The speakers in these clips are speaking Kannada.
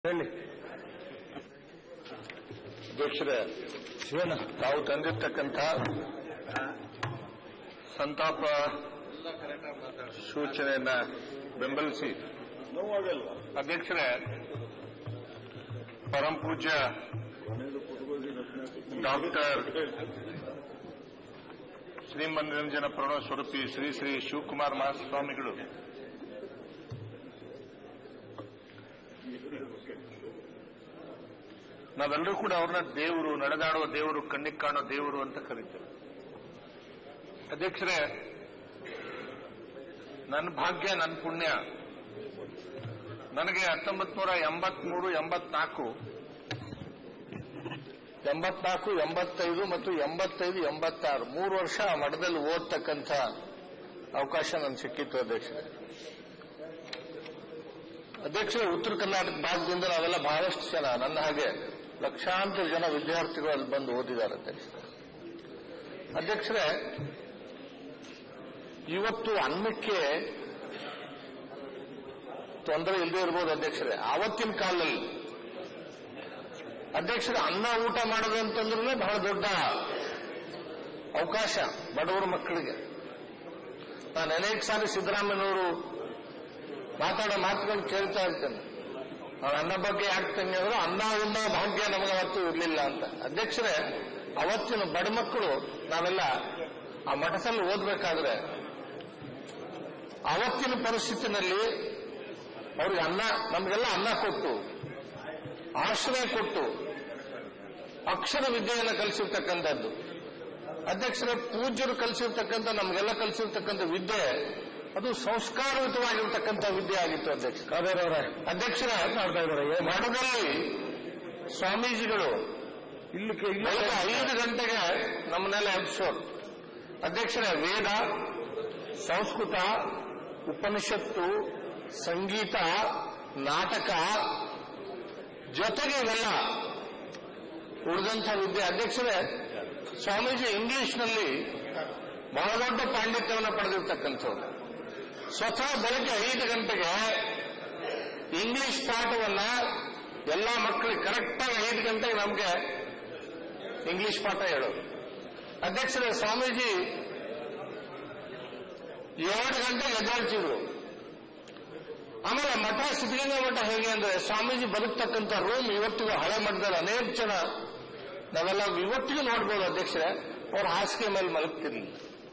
ಹೇಳಿ ಅಧ್ಯಕ್ಷರೇ, ತಾವು ತಂದಿರ್ತಕ್ಕಂಥ ಸಂತಾಪ ಸೂಚನೆಯನ್ನ ಬೆಂಬಲಿಸಿ ಅಧ್ಯಕ್ಷರೇ, ಪರಂ ಪೂಜ್ಯ ಡಾಕ್ಟರ್ ಶ್ರೀಮನ್ನಿರಂಜನ ಪ್ರಣವ ಸ್ವರೂಪಿ ಶ್ರೀ ಶ್ರೀ ಶಿವಕುಮಾರ ಮಹಾಸ್ವಾಮಿಗಳು ನಾವೆಲ್ಲರೂ ಕೂಡ ಅವ್ರನ್ನ ದೇವರು, ನಡೆದಾಡುವ ದೇವರು, ಕಣ್ಣಿಗೆ ಕಾಣೋ ದೇವರು ಅಂತ ಕರೀತೇವೆ. ಅಧ್ಯಕ್ಷರೇ, ನನ್ನ ಭಾಗ್ಯ, ನನ್ನ ಪುಣ್ಯ, ನನಗೆ 1983, 84, 85 ಮತ್ತು 85, 86 3 ವರ್ಷ ಮಠದಲ್ಲಿ ಓದ್ತಕ್ಕಂಥ ಅವಕಾಶ ನನಗೆ ಸಿಕ್ಕಿತ್ತು. ಅಧ್ಯಕ್ಷರೇ, ಉತ್ತರ ಕರ್ನಾಟಕ ಭಾಗದಿಂದ ನಾವೆಲ್ಲ ಬಹಳಷ್ಟು ಜನ, ನನ್ನ ಹಾಗೆ ಲಕ್ಷಾಂತರ ಜನ ವಿದ್ಯಾರ್ಥಿಗಳು ಅಲ್ಲಿ ಬಂದು ಓದಿದ್ದಾರೆ. ಅಧ್ಯಕ್ಷರೇ, ಇವತ್ತು ಅನ್ನಕ್ಕೆ ತೊಂದರೆ ಇಲ್ಲದೆ ಇರಬಹುದು ಅಧ್ಯಕ್ಷರೇ. ಆವತ್ತಿನ ಕಾಲದಲ್ಲಿ ಅಧ್ಯಕ್ಷರೇ, ಅನ್ನ ಊಟ ಮಾಡೋದು ಅಂತಂದ್ರೂ ಬಹಳ ದೊಡ್ಡ ಅವಕಾಶ ಬಡವರ ಮಕ್ಕಳಿಗೆ. ನಾನು ಅನೇಕ ಸಾರಿ ಸಿದ್ದರಾಮಯ್ಯನವರು ಮಾತಾಡೋ ಮಾತುಗಳು ಕೇಳ್ತಾ ಇರ್ತೇನೆ. ಅವ್ರ ಅನ್ನ ಬಗ್ಗೆ ಯಾಕೆ ತಂಗಿ ಅವರು, ಅನ್ನ ಉಣ್ಣ ಭಾಗ್ಯ ನಮಗೆ ಅವತ್ತು ಇರಲಿಲ್ಲ ಅಂತ. ಅಧ್ಯಕ್ಷರೇ, ಅವತ್ತಿನ ಬಡ ಮಕ್ಕಳು ನಾವೆಲ್ಲ ಆ ಮಠದಲ್ಲಿ ಓದಬೇಕಾದ್ರೆ ಅವತ್ತಿನ ಪರಿಸ್ಥಿತಿನಲ್ಲಿ ಅವ್ರಿಗೆ ನಮಗೆಲ್ಲ ಅನ್ನ ಕೊಟ್ಟು, ಆಶ್ರಯ ಕೊಟ್ಟು, ಅಕ್ಷರ ವಿದ್ಯೆಯನ್ನು ಕಲಿಸಿರ್ತಕ್ಕಂಥದ್ದು. ಅಧ್ಯಕ್ಷರೇ, ಪೂಜ್ಯರು ಕಲಿಸಿರ್ತಕ್ಕಂಥ, ನಮಗೆಲ್ಲ ಕಲಿಸಿರ್ತಕ್ಕಂಥ ವಿದ್ಯೆ ಅದು ಸಂಸ್ಕಾರಯುತವಾಗಿರ್ತಕ್ಕಂಥ ವಿದ್ಯೆ ಆಗಿತ್ತು. ಅಧ್ಯಕ್ಷರೇ, ಮಠದಲ್ಲಿ ಸ್ವಾಮೀಜಿಗಳು ಬೆಳಗ್ಗೆ 5 ಗಂಟೆಗೆ ನಮ್ಮನ್ನೆಲ್ಲ ಎಬ್ಸೋರು. ಅಧ್ಯಕ್ಷರೇ, ವೇದ, ಸಂಸ್ಕೃತ, ಉಪನಿಷತ್ತು, ಸಂಗೀತ, ನಾಟಕ ಜೊತೆಗೆ ಇವೆಲ್ಲ ಉಳಿದಂಥ ವಿದ್ಯೆ. ಅಧ್ಯಕ್ಷರೇ, ಸ್ವಾಮೀಜಿ ಇಂಗ್ಲಿಷ್ನಲ್ಲಿ ಬಹಳ ದೊಡ್ಡ ಪಾಂಡಿತ್ಯವನ್ನು ಪಡೆದಿರ್ತಕ್ಕಂಥವ್ರು. ಸ್ವತಃ ಬೆಳಗ್ಗೆ 5 ಗಂಟೆಗೆ ಇಂಗ್ಲಿಷ್ ಪಾಠವನ್ನ ಎಲ್ಲ ಮಕ್ಕಳಿಗೆ ಕರೆಕ್ಟಾಗಿ 5 ಗಂಟೆಗೆ ನಮಗೆ ಇಂಗ್ಲಿಷ್ ಪಾಠ ಹೇಳೋದು. ಅಧ್ಯಕ್ಷರೇ, ಸ್ವಾಮೀಜಿ 2 ಗಂಟೆಗೆ ಎದ್ದೇಳ್ತಿದ್ರು. ಆಮೇಲೆ ಮಠ, ಸಿದ್ಧಗಂಗಾ ಮಠ ಹೇಗೆ ಅಂದ್ರೆ, ಸ್ವಾಮೀಜಿ ಬದುಕ್ತಕ್ಕಂಥ ರೂಮ್ ಇವತ್ತಿಗೂ ಹಳೆ ಮಠದಲ್ಲಿ ಅನೇಕ ಜನ ನಾವೆಲ್ಲ ಇವತ್ತಿಗೂ ನೋಡ್ಬೋದು. ಅಧ್ಯಕ್ಷರೇ, ಅವ್ರ ಹಾಸಿಗೆ ಮೇಲೆ ಮಲಗ್ತಿರ್ಲಿಲ್ಲ,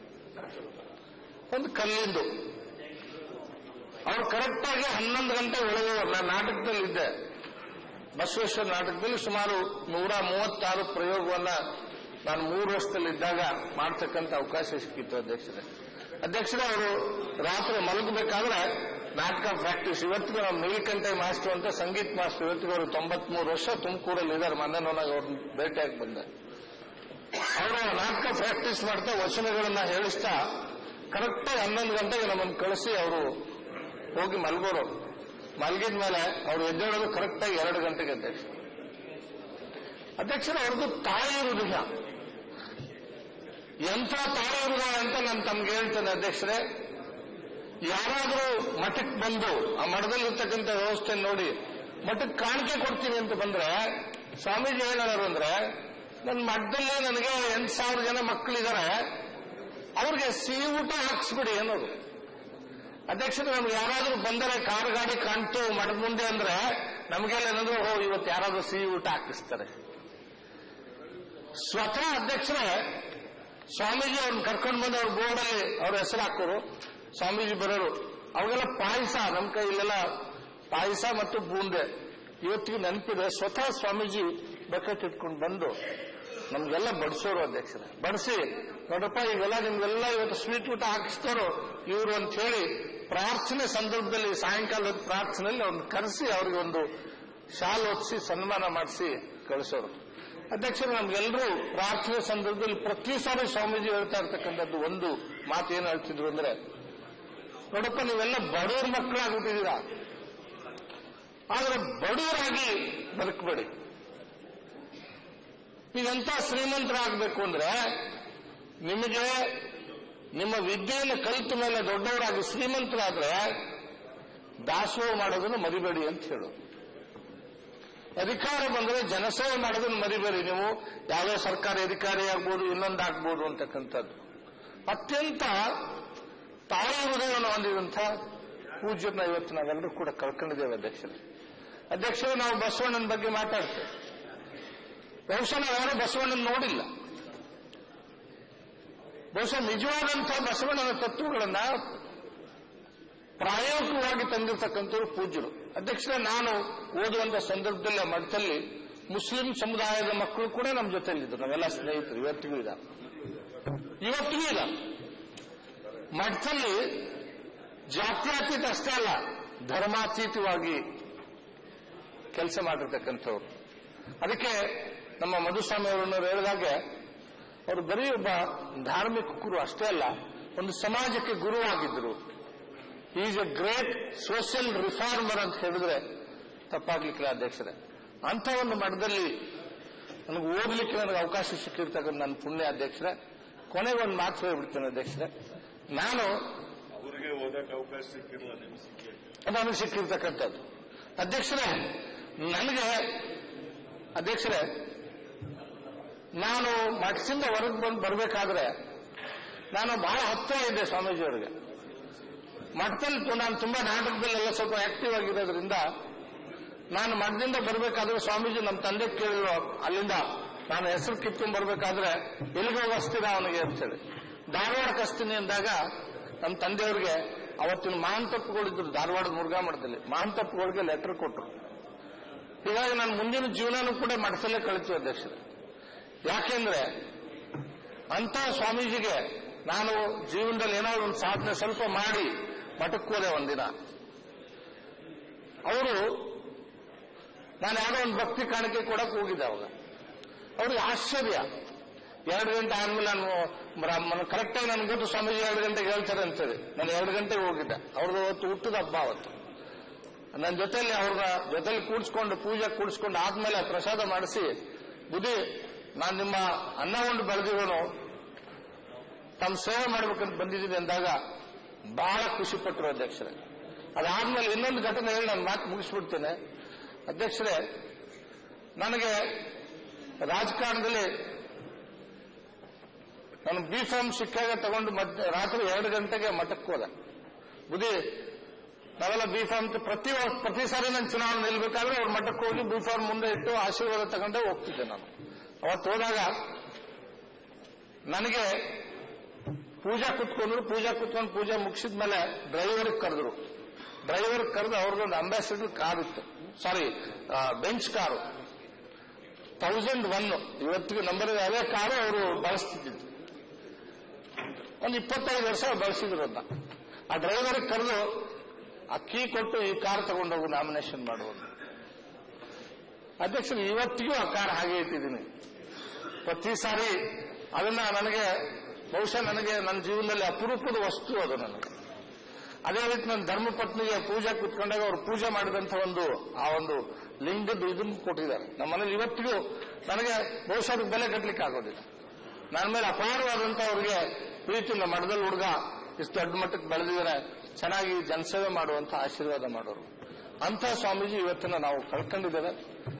ಒಂದು ಕಲ್ಲಿಂದು. ಅವ್ರು ಕರೆಕ್ಟಾಗಿ 11 ಗಂಟೆ ಒಳಗೆ, ನಾನು ನಾಟಕದಲ್ಲಿ ಇದ್ದೆ, ಬಸವೇಶ್ವರ ನಾಟಕದಲ್ಲಿ ಸುಮಾರು 136 ಪ್ರಯೋಗವನ್ನ ನಾನು 3 ವರ್ಷದಲ್ಲಿದ್ದಾಗ ಮಾಡ್ತಕ್ಕಂಥ ಅವಕಾಶ ಸಿಕ್ಕಿತ್ತು. ಅಧ್ಯಕ್ಷರೇ, ಅವರು ರಾತ್ರಿ ಮಲಗಬೇಕಾದ್ರೆ ನಾಟಕ ಪ್ರಾಕ್ಟೀಸ್. ಇವತ್ತಿಗೂ ನಾವು ನೀಲಕಂಠೆ ಮಾಸ್ಟರ್ ಅಂತ ಸಂಗೀತ ಮಾಸ್ಟರ್, ಇವತ್ತಿಗೂ ಅವರು 93 ವರ್ಷ ತುಮಕೂರಲ್ಲಿ ಇದ್ದಾರೆ. ಮೊನ್ನೆ ನನಗೆ ಅವ್ರನ್ನ ಭೇಟಿಯಾಗಿ ಬಂದೆ. ಅವರು ನಾಟಕ ಪ್ರಾಕ್ಟೀಸ್ ಮಾಡ್ತಾ ವಚನಗಳನ್ನ ಹೇಳಿಸ್ತಾ ಕರೆಕ್ಟಾಗಿ 11 ಗಂಟೆಗೆ ನಮ್ಮನ್ನು ಕಳಿಸಿ ಅವರು ಹೋಗಿ ಮಲಗೋರು. ಮಲಗಿದ ಮೇಲೆ ಅವರು ಎದ್ದೇಳೋದು ಕರೆಕ್ಟಾಗಿ 2 ಗಂಟೆಗೆ. ಅಧ್ಯಕ್ಷರೇ, ಅವ್ರದ್ದು ತಾಯಿ ಹೃದಯ, ಎಂಥ ತಾಯಿ ಹೃದಯ ಅಂತ ನಾನು ತಮ್ಗೆ ಹೇಳ್ತೇನೆ. ಅಧ್ಯಕ್ಷರೇ, ಯಾರಾದರೂ ಮಠಕ್ಕೆ ಬಂದು ಆ ಮಠದಲ್ಲಿರ್ತಕ್ಕಂಥ ವ್ಯವಸ್ಥೆ ನೋಡಿ ಮಠಕ್ಕೆ ಕಾಣಿಕೆ ಕೊಡ್ತೀನಿ ಅಂತ ಬಂದ್ರೆ, ಸ್ವಾಮೀಜಿ ಏನಾದ್ರು ಅಂದ್ರೆ, ನನ್ನ ಮಠದಲ್ಲಿ ನನಗೆ 8,000 ಜನ ಮಕ್ಕಳಿದ್ದಾರೆ, ಅವ್ರಿಗೆ ಸಿಹಿ ಊಟ ಹಾಕ್ಸ್ಬಿಡಿ ಅನ್ನೋದು. ಅಧ್ಯಕ್ಷರೇ, ನಮ್ಗೆ ಯಾರಾದ್ರೂ ಬಂದರೆ ಕಾರು ಗಾಡಿ ಕಾಣ್ತು ಮಠದ ಮುಂದೆ ಅಂದ್ರೆ ನಮಗೆಲ್ಲ ಏನಾದ್ರು ಇವತ್ತು ಯಾರಾದ್ರೂ ಸಿಹಿ ಊಟ ಹಾಕಿಸ್ತಾರೆ. ಸ್ವತಃ ಅಧ್ಯಕ್ಷರೇ, ಸ್ವಾಮೀಜಿ ಅವ್ರನ್ನ ಕರ್ಕೊಂಡು ಬಂದು ಅವ್ರ ಬೋರ್ಡಲ್ಲಿ ಅವ್ರ ಹೆಸರು ಹಾಕೋರು. ಸ್ವಾಮೀಜಿ ಬರೋರು, ಅವಾಗೆಲ್ಲ ಪಾಯಸ, ನಮ್ಮ ಕೈಲೆಲ್ಲ ಪಾಯಸ ಮತ್ತು ಬೂಂದೆ ಇವತ್ತಿಗೆ ನೆನಪಿದೆ. ಸ್ವತಃ ಸ್ವಾಮೀಜಿ ಬಕೆಟ್ ಇಟ್ಕೊಂಡು ಬಂದು ನಮ್ಗೆಲ್ಲ ಬಡಿಸೋರು. ಅಧ್ಯಕ್ಷರೇ, ಬಡಿಸಿ, ನೋಡಪ್ಪ ಈಗೆಲ್ಲ ನಿಮ್ಗೆಲ್ಲ ಇವತ್ತು ಸ್ವೀಟ್ ಊಟ ಹಾಕಿಸ್ತಾರೋ ಇವರು ಅಂತ ಹೇಳಿ ಪ್ರಾರ್ಥನೆ ಸಂದರ್ಭದಲ್ಲಿ, ಸಾಯಂಕಾಲದ ಪ್ರಾರ್ಥನೆಯಲ್ಲಿ ಅವ್ರನ್ನ ಕರೆಸಿ ಅವ್ರಿಗೆ ಒಂದು ಶಾಲ್ ಹೊತ್ತಿಸಿ ಸನ್ಮಾನ ಮಾಡಿಸಿ ಕಳಿಸೋರು. ಅಧ್ಯಕ್ಷರು, ನಮ್ಗೆಲ್ಲರೂ ಪ್ರಾರ್ಥನೆ ಸಂದರ್ಭದಲ್ಲಿ ಪ್ರತಿ ಸಾರಿ ಸ್ವಾಮೀಜಿ ಹೇಳ್ತಾ ಇರ್ತಕ್ಕಂಥದ್ದು ಒಂದು ಮಾತು ಏನು ಹೇಳ್ತಿದ್ರು ಅಂದ್ರೆ, ನೋಡಪ್ಪ ನೀವೆಲ್ಲ ಬಡವ್ರ ಮಕ್ಕಳಾಗ್ಬಿಟ್ಟಿದ್ದೀರಾ, ಆದ್ರೆ ಬಡವರಾಗಿ ಬದುಕಬೇಡಿ. ನೀವೆಂತ ಶ್ರೀಮಂತರಾಗಬೇಕು ಅಂದ್ರೆ ನಿಮಗೆ ನಿಮ್ಮ ವಿದ್ಯೆಯನ್ನು ಕಲಿತ ಮೇಲೆ ದೊಡ್ಡವರಾಗಿ ಶ್ರೀಮಂತರಾದ್ರೆ ದಾಸೋಹ ಮಾಡೋದನ್ನು ಮರಿಬೇಡಿ ಅಂತ ಹೇಳೋದು. ಅಧಿಕಾರ ಬಂದರೆ ಜನಸೇವೆ ಮಾಡೋದನ್ನು ಮರಿಬೇಡಿ ನೀವು. ಯಾವುದೇ ಸರ್ಕಾರಿ ಅಧಿಕಾರಿ ಆಗ್ಬೋದು, ಇನ್ನೊಂದಾಗ್ಬೋದು ಅಂತಕ್ಕಂಥದ್ದು. ಅತ್ಯಂತ ತಾಯಿ ಹೃದಯವನ್ನು ಹೊಂದಿದಂಥ ಪೂಜ್ಯರನ್ನ ಇವತ್ತು ನಾವೆಲ್ಲರೂ ಕೂಡ ಕಳ್ಕೊಂಡಿದ್ದೇವೆ ಅಧ್ಯಕ್ಷರೇ. ನಾವು ಬಸವಣ್ಣನ ಬಗ್ಗೆ ಮಾತಾಡ್ತೇವೆ. ಬಹುಶಃ ನಾವ್ಯಾರು ಬಸವಣ್ಣನ ನೋಡಿಲ್ಲ. ಬಹುಶಃ ನಿಜವಾದಂಥ ಬಸವಣ್ಣನ ತತ್ವಗಳನ್ನ ಪ್ರಾಯೋಗಿಕವಾಗಿ ತಂದಿರತಕ್ಕಂಥವ್ರು ಪೂಜ್ಯರು. ಅಧ್ಯಕ್ಷರೇ, ನಾನು ಓದುವಂತ ಸಂದರ್ಭದಲ್ಲಿ ಮಠದಲ್ಲಿ ಮುಸ್ಲಿಂ ಸಮುದಾಯದ ಮಕ್ಕಳು ಕೂಡ ನಮ್ಮ ಜೊತೆಲಿದ್ದರು. ನಾವೆಲ್ಲ ಸ್ನೇಹಿತರು ಇವತ್ತಿಗೂ ಇಲ್ಲ. ಮಠದಲ್ಲಿ ಜಾತ್ಯತೀತ ಅಷ್ಟೇ ಅಲ್ಲ, ಧರ್ಮಾತೀತವಾಗಿ ಕೆಲಸ ಮಾಡಿರ್ತಕ್ಕಂಥವ್ರು. ಅದಕ್ಕೆ ನಮ್ಮ ಮಧುಸ್ವಾಮಿ ಅವರನ್ನು ಹೇಳಿದಾಗೆ ಅವರು ಬರೀ ಒಬ್ಬ ಧಾರ್ಮಿಕ ಗುರು ಅಷ್ಟೇ ಅಲ್ಲ, ಒಂದು ಸಮಾಜಕ್ಕೆ ಗುರುವಾಗಿದ್ದರು. Is a great social reformer ಅಂತ ಹೇಳಿದ್ರೆ ತಪ್ಪಾಗ್ಲಿಕ್ಕಿಲ್ಲ ಅಧ್ಯಕ್ಷರೇ. ಅಂಥ ಒಂದು ಮಠದಲ್ಲಿ ನನಗೆ ಓದಲಿಕ್ಕೆ ನನಗೆ ಅವಕಾಶ ಸಿಕ್ಕಿರ್ತಕ್ಕಂಥ ನನ್ನ ಪುಣ್ಯ ಅಧ್ಯಕ್ಷರೇ. ಕೊನೆಗೆ ಒಂದು ಮಾತು ಹೇಳ್ಬಿಡ್ತೇನೆ ಅಧ್ಯಕ್ಷರೇ, ನಾನು ಅವರಿಗೆ ಓದಕ್ಕೆ ಅವಕಾಶ ಸಿಕ್ಕಿರಲ್ಲ, ನನಗೆ ಸಿಕ್ಕಿರ್ತಕ್ಕಂಥದ್ದು ಅಧ್ಯಕ್ಷರೇ. ಅಧ್ಯಕ್ಷರೇ, ನಾನು ಮಠದಿಂದ ಹೊರಗೆ ಬಂದು ಬರಬೇಕಾದ್ರೆ ನಾನು ಬಹಳ ಹತ್ತಿರ ಇದ್ದೆ ಸ್ವಾಮೀಜಿಯವರಿಗೆ. ಮಠದಲ್ಲಿ ನಾನು ತುಂಬಾ ನಾಟಕದಲ್ಲೆಲ್ಲ ಸ್ವಲ್ಪ ಆಕ್ಟಿವ್ ಆಗಿರೋದ್ರಿಂದ ನಾನು ಮಠದಿಂದ ಬರಬೇಕಾದ್ರೆ ಸ್ವಾಮೀಜಿ ನಮ್ಮ ತಂದೆ ಕೇಳಿದ್ರು, ಅಲ್ಲಿಂದ ನಾನು ಹೆಸರು ಕಿತ್ಕೊಂಡ್ ಬರ್ಬೇಕಾದ್ರೆ ಎಲ್ಲಿಗೆ ಹೋಗಿಸ್ತೀರಾ ಅವನಿಗೆ ಅಂತೇಳಿ. ಧಾರವಾಡಕ್ಕೆ ಹಸ್ತೀನಿ ಅಂದಾಗ ನಮ್ಮ ತಂದೆಯವ್ರಿಗೆ ಅವತ್ತಿನ ಮಹಾಂತಪ್ಪುಗಳಿದ್ರು ಧಾರವಾಡದ ಮುರುಘಾ ಮಠದಲ್ಲಿ, ಮಹಾಂತಪ್ಪುಗಳಿಗೆ ಲೆಟರ್ ಕೊಟ್ಟರು. ಹೀಗಾಗಿ ನಾನು ಮುಂದಿನ ಜೀವನನೂ ಕೂಡ ಮಠದಲ್ಲೇ ಕಳಿತು ಅಧ್ಯಕ್ಷರೇ. ಯಾಕೆಂದ್ರೆ ಅಂತ ಸ್ವಾಮೀಜಿಗೆ ನಾನು ಜೀವನದಲ್ಲಿ ಏನೋ ಒಂದು ಸಾಧನೆ ಸ್ವಲ್ಪ ಮಾಡಿ ಮಠಕ್ಕೆ ಹೋದೆ ಒಂದಿನ. ಅವರು ನಾನು ಯಾವುದೋ ಒಂದು ಭಕ್ತಿ ಕಾಣಿಕೆ ಕೊಡಕ್ಕೆ ಹೋಗಿದ್ದೆ. ಅವಾಗ ಅವ್ರಿಗೆ ಆಶ್ಚರ್ಯ. 2 ಗಂಟೆ ಆದ್ಮೇಲೆ ನಾನು ಕರೆಕ್ಟಾಗಿ ನನ್ಗೆ ಗೊತ್ತು ಸ್ವಾಮೀಜಿ 2 ಗಂಟೆಗೆ ಹೇಳ್ತಾರೆ ಅಂತೇಳಿ ನಾನು 2 ಗಂಟೆಗೆ ಹೋಗಿದ್ದೆ. ಅವ್ರದ್ದು ಅವತ್ತು ಹುಟ್ಟದ ಹಬ್ಬ. ಅವತ್ತು ನನ್ನ ಜೊತೆಯಲ್ಲಿ ಅವ್ರನ್ನ ಜೊತೆಲಿ ಕೂಡಿಸ್ಕೊಂಡು ಪೂಜೆ ಕೂಡಿಸ್ಕೊಂಡು ಆದ್ಮೇಲೆ ಪ್ರಸಾದ ಮಾಡಿಸಿ, ಬುದ್ಧಿ ನಾನು ನಿಮ್ಮ ಅನ್ನ ಉಂಡು ಬೆಳೆದಿರೋನು ತಮ್ಮ ಸೇವೆ ಮಾಡ್ಬೇಕಂತ ಬಂದಿದ್ದೀನಿ ಅಂದಾಗ ಬಹಳ ಖುಷಿ ಪಟ್ಟರು ಅಧ್ಯಕ್ಷರೇ. ಅದಾದ್ಮೇಲೆ ಇನ್ನೊಂದು ಘಟನೆ ಹೇಳಿ ನಾನು ಮಾತು ಮುಗಿಸ್ಬಿಡ್ತೇನೆ ಅಧ್ಯಕ್ಷರೇ. ನನಗೆ ರಾಜಕಾರಣದಲ್ಲಿ ನಾನು B.Pharm ಸಿಕ್ಕಾಗ ತಗೊಂಡು ರಾತ್ರಿ 2 ಗಂಟೆಗೆ ಮಠಕ್ಕೆ ಹೋದೆ. ಬುದ್ಧಿ ನಾವೆಲ್ಲ B.Pharm ಪ್ರತಿ ಸಾರಿ ನಾನು ಚುನಾವಣೆ ನಿಲ್ಬೇಕಾದ್ರೆ ಅವ್ರ ಮಠಕ್ಕೆ ಹೋಗಿ B.Pharm ಮುಂದೆ ಇಟ್ಟು ಆಶೀರ್ವಾದ ತಗೊಂಡೇ ಹೋಗ್ತಿದ್ದೆ ನಾನು. ಅವತ್ತು ಹೋದಾಗ ನನಗೆ ಪೂಜಾ ಕುತ್ಕೊಂಡ್ರು. ಕುತ್ಕೊಂಡು ಪೂಜೆ ಮುಗಿಸಿದ್ಮೇಲೆ ಡ್ರೈವರ್ ಕರೆದ್ರು. ಕರೆದು ಅವ್ರದ್ದೊಂದು ಅಂಬಾಸಿಡರ್ ಕಾರ್ ಇತ್ತು, ಸಾರಿ ಬೆಂಚ್ ಕಾರು 1001 ಇವತ್ತಿಗೆ ನಂಬರ್ ಅದೇ ಕಾರು ಅವರು ಬಳಸ್ತಿದ್ದು. ಒಂದು 25 ವರ್ಷ ಬಳಸಿದ್ರು ಅದನ್ನ. ಆ ಡ್ರೈವರ್ ಕರೆದು ಅಕ್ಕಿ ಕೊಟ್ಟು ಈ ಕಾರ್ ತಗೊಂಡೋಗು ನಾಮಿನೇಷನ್ ಮಾಡುವುದು. ಅಧ್ಯಕ್ಷರು ಇವತ್ತಿಗೂ ಆ ಕಾರ್ ಹಾಗೆ ಇಟ್ಟಿದ್ದೀನಿ. ಪ್ರತಿ ಸಾರಿ ಅದನ್ನ ನನಗೆ ಬಹುಶಃ ನನ್ನ ಜೀವನದಲ್ಲಿ ಅಪರೂಪದ ವಸ್ತು ಅದು ನನಗೆ. ಅದೇ ರೀತಿ ನನ್ನ ಧರ್ಮಪತ್ನಿಗೆ ಪೂಜೆ ಕೂತ್ಕೊಂಡಾಗ ಅವರು ಪೂಜೆ ಮಾಡಿದಂಥ ಒಂದು ಲಿಂಗದ ಇದನ್ನು ಕೊಟ್ಟಿದ್ದಾರೆ ನಮ್ಮ ಮನೇಲಿ. ಇವತ್ತಿಗೂ ನನಗೆ ಬಹುಶಃ ಅದಕ್ಕೆ ಬೆಲೆ ಕಟ್ಟಲಿಕ್ಕೆ ಆಗೋದಿಲ್ಲ. ನನ್ನ ಮೇಲೆ ಅಪಾರವಾದಂಥ ಅವ್ರಿಗೆ ಪ್ರೀತಿ. ನಮ್ಮ ಮಠದಲ್ಲಿ ಹುಡುಗ ಇಷ್ಟು ದೊಡ್ಡ ಮಟ್ಟಕ್ಕೆ ಬೆಳೆದಿದ್ದಾರೆ, ಚೆನ್ನಾಗಿ ಜನಸೇವೆ ಮಾಡುವಂತ ಆಶೀರ್ವಾದ ಮಾಡೋರು. ಅಂಥ ಸ್ವಾಮೀಜಿ ಇವತ್ತಿನ ನಾವು ಕಳ್ಕೊಂಡಿದ್ದೇವೆ.